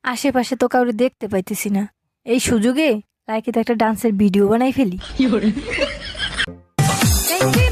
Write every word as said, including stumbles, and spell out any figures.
আশেপাশে তো কাউরে দেখতে পাইতেছি না, এই সুযোগে লাইকিতে একটা ডান্সের ভিডিও বানাই ফেলি।